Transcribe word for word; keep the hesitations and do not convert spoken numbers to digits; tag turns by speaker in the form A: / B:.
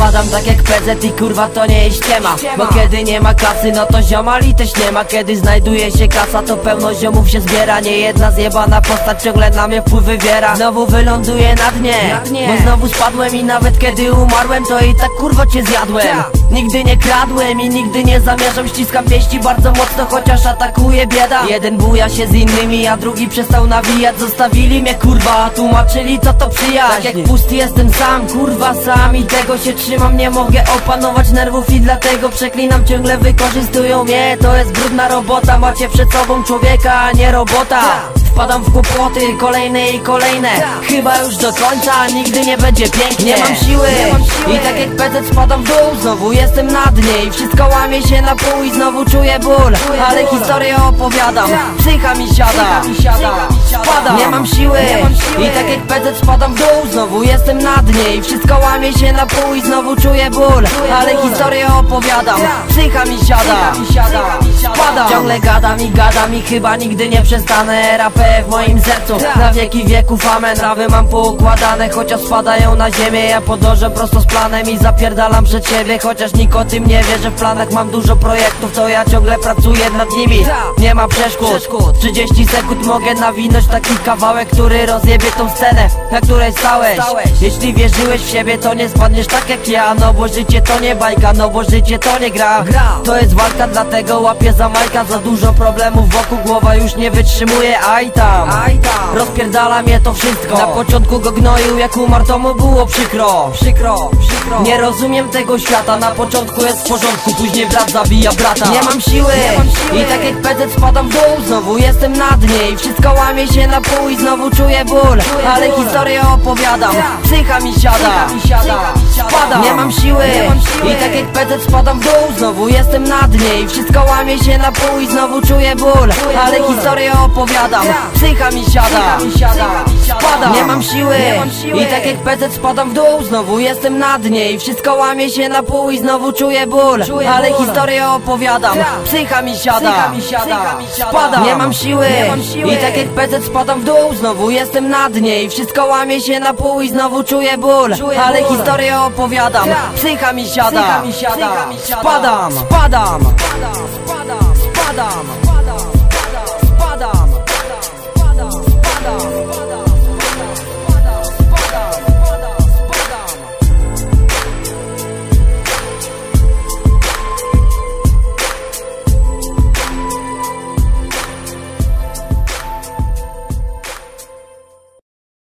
A: Spadam tak jak P Z i kurwa to nie jest ściema. Bo kiedy nie ma kasy, no to ziomali też nie ma. Kiedy znajduje się kasa, to pełno ziomów się zbiera. Nie jedna zjebana postać ciągle na mnie wpływ wywiera. Znowu wyląduję na dnie, bo znowu spadłem i nawet kiedy umarłem, to i tak kurwa cię zjadłem. Nigdy nie kradłem i nigdy nie zamierzam. Ściskam pięści bardzo mocno, chociaż atakuje bieda. Jeden buja się z innymi, a drugi przestał nawijać. Zostawili mnie kurwa, tłumaczyli co to przyjaźń. Tak jak pusty jestem sam, kurwa sam, i tego się trzymam. Nie mogę opanować nerwów i dlatego przeklinam. Ciągle wykorzystują mnie, to jest brudna robota. Macie przed sobą człowieka, a nie robota. Wpadam w kłopoty, kolejne i kolejne. Chyba już do końca, nigdy nie będzie pięknie. Nie mam siły i tak jak P Z spadam w dół. Znowu jestem na dnie i wszystko łamie się na pół i znowu czuję ból. Ale historię opowiadam, psycha mi siada. Spadam, nie mam siły i tak jak P Z spadam w dół. Znowu jestem na dnie i wszystko łamie się na pół i znowu czuję ból. Ale historię opowiadam, psycha mi siada. Spadam, ciągle gadam i gadam i chyba nigdy nie przestanę. Rap w moim sercu, na wieki wieków amen. Trawy mam poukładane, chociaż spadają na ziemię. Ja podążę prosto z planem i zapierdalam przed siebie. Chociaż nikt o tym nie wie, że w planach mam dużo projektów, to ja ciągle pracuję nad nimi. Nie ma przeszkód, trzydzieści sekund mogę nawinąć taki kawałek, który rozjebie tą scenę, na której stałeś. Jeśli wierzyłeś w siebie, to nie spadniesz tak jak ja. No bo życie to nie bajka, no bo życie to nie gra. To jest walka, dlatego łapię za majka. Za dużo problemów wokół, głowa już nie wytrzymuje. Aj tam, rozpierdala mnie to wszystko. Na początku go gnoił, jak umarł to mu było przykro. Przykro, przykro. Nie rozumiem tego świata, na początku jest w porządku, później brat zabija brata. Nie mam siły i tak jak P Z spadam w dół. Znowu jestem na dnie i wszystko łamie się na pół i znowu czuję ból. Ale historię opowiadam, psycha mi siada. Spadam, nie mam siły i tak jak P Z spadam w dół. Znowu jestem na dnie i wszystko łamie się na pół i znowu czuję ból. Ale historię opowiadam, psycha mi siada. Spadam, nie mam siły i tak jak P Z spadam w dół. Znowu jestem na dnie i wszystko łamie się na pół i znowu czuję ból. Ale historię opowiadam, psycha mi siada. Spadam, nie mam siły i tak jak P Z spadam w dół. Znowu jestem na dnie i wszystko łamie się na pół i znowu czuję ból. Ale historię opowiadam, psycha mi siada. Spadam, spadam, spadam, spadam.